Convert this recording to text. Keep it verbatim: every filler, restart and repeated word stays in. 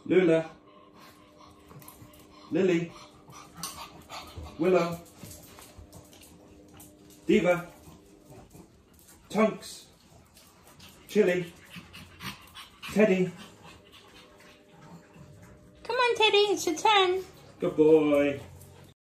Lula, Lily, Willow, Diva, Tonks, Chili, Teddy. Come on, Teddy, it's your turn. Good boy.